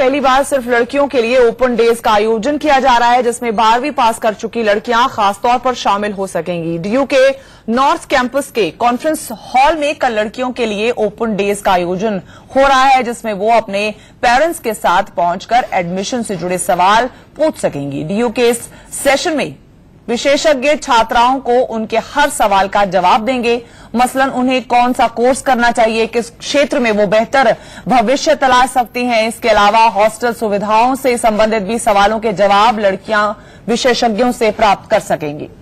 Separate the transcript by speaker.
Speaker 1: पहली बार सिर्फ लड़कियों के लिए ओपन डेज का आयोजन किया जा रहा है, जिसमें 12वीं पास कर चुकी लड़कियां खासतौर पर शामिल हो सकेंगी। डीयू के नॉर्थ कैंपस के कॉन्फ्रेंस हॉल में कल लड़कियों के लिए ओपन डेज का आयोजन हो रहा है, जिसमें वो अपने पेरेंट्स के साथ पहुंचकर एडमिशन से जुड़े सवाल पूछ सकेंगी। डीयू के इस सेशन में विशेषज्ञ छात्राओं को उनके हर सवाल का जवाब देंगे। मसलन उन्हें कौन सा कोर्स करना चाहिए, किस क्षेत्र में वो बेहतर भविष्य तलाश सकती हैं। इसके अलावा हॉस्टल सुविधाओं से संबंधित भी सवालों के जवाब लड़कियां विशेषज्ञों से प्राप्त कर सकेंगी।